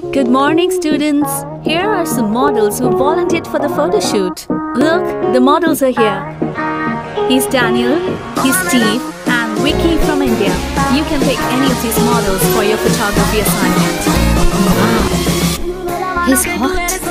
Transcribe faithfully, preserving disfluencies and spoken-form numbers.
Good morning, students. Here are some models who volunteered for the photo shoot. Look, the models are here. He's Daniel, he's Steve, and Vicky from India. You can pick any of these models for your photography assignment. Wow, he's hot.